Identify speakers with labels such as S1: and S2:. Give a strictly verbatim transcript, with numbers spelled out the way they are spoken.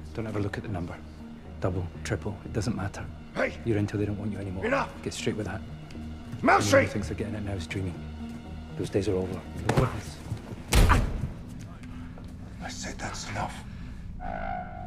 S1: Don't ever look at the number. Double, triple, it doesn't matter.
S2: Hey!
S1: You're in till they don't want you anymore.
S2: Enough!
S1: Get straight with that.
S2: Melshi!
S1: Anyone who thinks they're getting it now is dreaming. Those days are over. You're a witness.
S2: I said that's enough.